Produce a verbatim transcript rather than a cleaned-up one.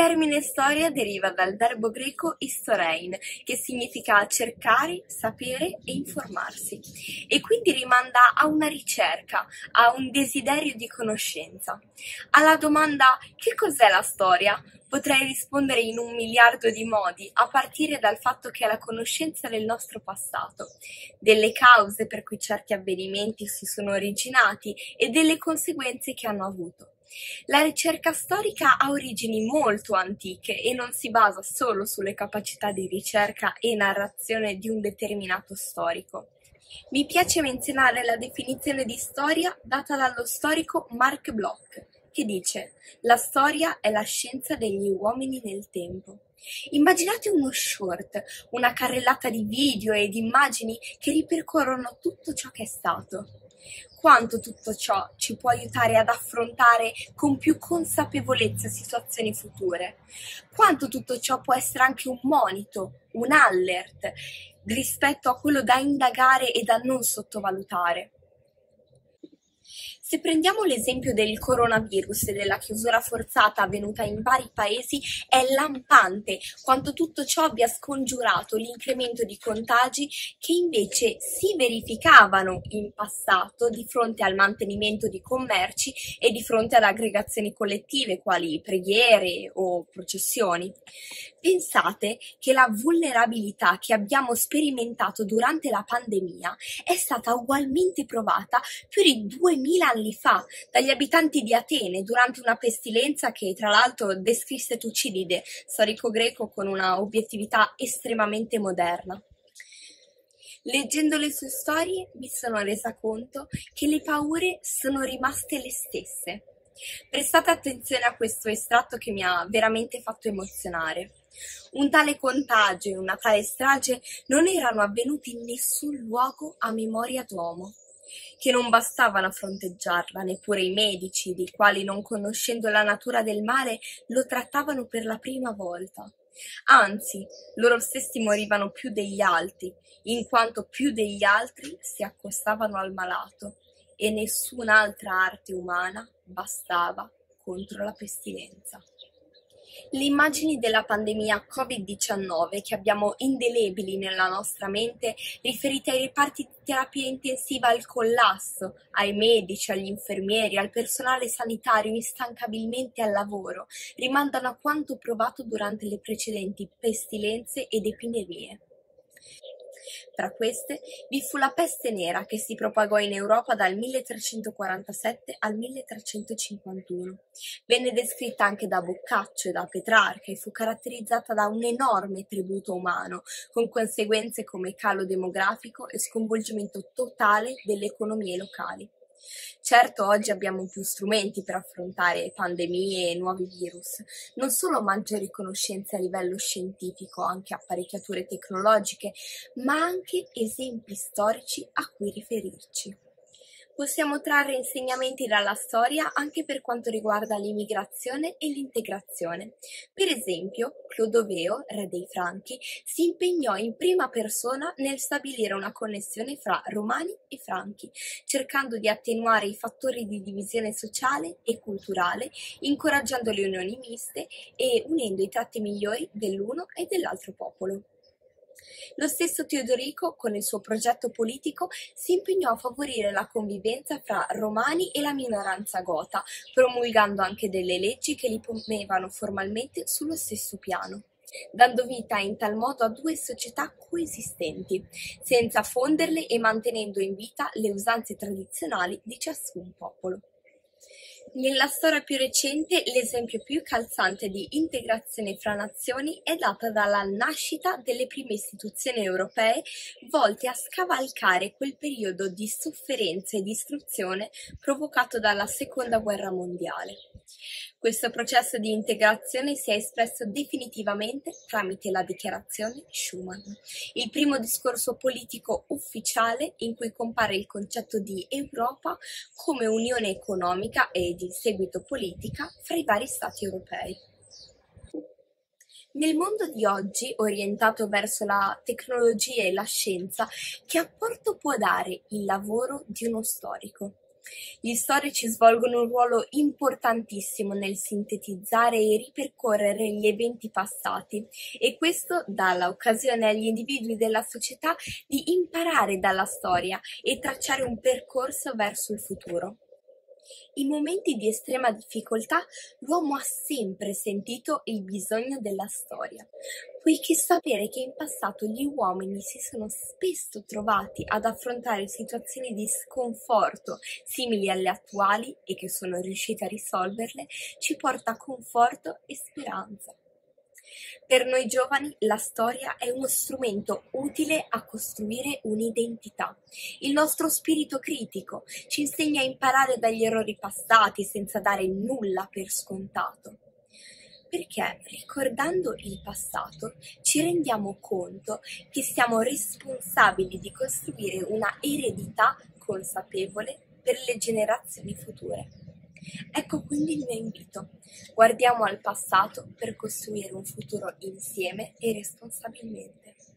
termine storia deriva dal verbo greco istorein, che significa cercare, sapere e informarsi, e quindi rimanda a una ricerca, a un desiderio di conoscenza. Alla domanda «che cos'è la storia?» potrei rispondere in un miliardo di modi, a partire dal fatto che è la conoscenza del nostro passato, delle cause per cui certi avvenimenti si sono originati e delle conseguenze che hanno avuto. La ricerca storica ha origini molto antiche e non si basa solo sulle capacità di ricerca e narrazione di un determinato storico. Mi piace menzionare la definizione di storia data dallo storico Marc Bloch, che dice: la storia è la scienza degli uomini nel tempo. Immaginate uno short, una carrellata di video e di immagini che ripercorrono tutto ciò che è stato. Quanto tutto ciò ci può aiutare ad affrontare con più consapevolezza situazioni future. Quanto tutto ciò può essere anche un monito, un alert, rispetto a quello da indagare e da non sottovalutare. Se prendiamo l'esempio del coronavirus e della chiusura forzata avvenuta in vari paesi, è lampante quanto tutto ciò abbia scongiurato l'incremento di contagi che invece si verificavano in passato di fronte al mantenimento di commerci e di fronte ad aggregazioni collettive quali preghiere o processioni. Pensate che la vulnerabilità che abbiamo sperimentato durante la pandemia è stata ugualmente provata più di duemila anni fa dagli abitanti di Atene durante una pestilenza che tra l'altro descrisse Tucidide, storico greco con una obiettività estremamente moderna. Leggendo le sue storie mi sono resa conto che le paure sono rimaste le stesse. Prestate attenzione a questo estratto che mi ha veramente fatto emozionare. Un tale contagio e una tale strage non erano avvenuti in nessun luogo a memoria d'uomo, che non bastavano a fronteggiarla neppure i medici, dei quali, non conoscendo la natura del male, lo trattavano per la prima volta. Anzi, loro stessi morivano più degli altri, in quanto più degli altri si accostavano al malato, e nessun'altra arte umana bastava contro la pestilenza. Le immagini della pandemia covid diciannove che abbiamo indelebili nella nostra mente, riferite ai reparti di terapia intensiva al collasso, ai medici, agli infermieri, al personale sanitario instancabilmente al lavoro, rimandano a quanto provato durante le precedenti pestilenze ed epidemie. Tra queste vi fu la peste nera che si propagò in Europa dal milletrecentoquarantasette al milletrecentocinquantuno. Venne descritta anche da Boccaccio e da Petrarca e fu caratterizzata da un enorme tributo umano, con conseguenze come calo demografico e sconvolgimento totale delle economie locali. Certo, oggi abbiamo più strumenti per affrontare pandemie e nuovi virus, non solo maggiori conoscenze a livello scientifico, anche apparecchiature tecnologiche, ma anche esempi storici a cui riferirci. Possiamo trarre insegnamenti dalla storia anche per quanto riguarda l'immigrazione e l'integrazione. Per esempio, Clodoveo, re dei Franchi, si impegnò in prima persona nel stabilire una connessione fra Romani e Franchi, cercando di attenuare i fattori di divisione sociale e culturale, incoraggiando le unioni miste e unendo i tratti migliori dell'uno e dell'altro popolo. Lo stesso Teodorico, con il suo progetto politico, si impegnò a favorire la convivenza fra romani e la minoranza gota, promulgando anche delle leggi che li ponevano formalmente sullo stesso piano, dando vita in tal modo a due società coesistenti, senza fonderle e mantenendo in vita le usanze tradizionali di ciascun popolo. Nella storia più recente, l'esempio più calzante di integrazione fra nazioni è data dalla nascita delle prime istituzioni europee volte a scavalcare quel periodo di sofferenza e distruzione provocato dalla Seconda Guerra Mondiale. Questo processo di integrazione si è espresso definitivamente tramite la Dichiarazione Schuman, il primo discorso politico ufficiale in cui compare il concetto di Europa come unione economica e di seguito politica fra i vari Stati europei. Nel mondo di oggi, orientato verso la tecnologia e la scienza, che apporto può dare il lavoro di uno storico? Gli storici svolgono un ruolo importantissimo nel sintetizzare e ripercorrere gli eventi passati e questo dà l'occasione agli individui della società di imparare dalla storia e tracciare un percorso verso il futuro. In momenti di estrema difficoltà l'uomo ha sempre sentito il bisogno della storia, poiché sapere che in passato gli uomini si sono spesso trovati ad affrontare situazioni di sconforto simili alle attuali e che sono riusciti a risolverle, ci porta conforto e speranza. Per noi giovani la storia è uno strumento utile a costruire un'identità. Il nostro spirito critico ci insegna a imparare dagli errori passati senza dare nulla per scontato. Perché ricordando il passato ci rendiamo conto che siamo responsabili di costruire una eredità consapevole per le generazioni future. Ecco quindi il mio invito. Guardiamo al passato per costruire un futuro insieme e responsabilmente.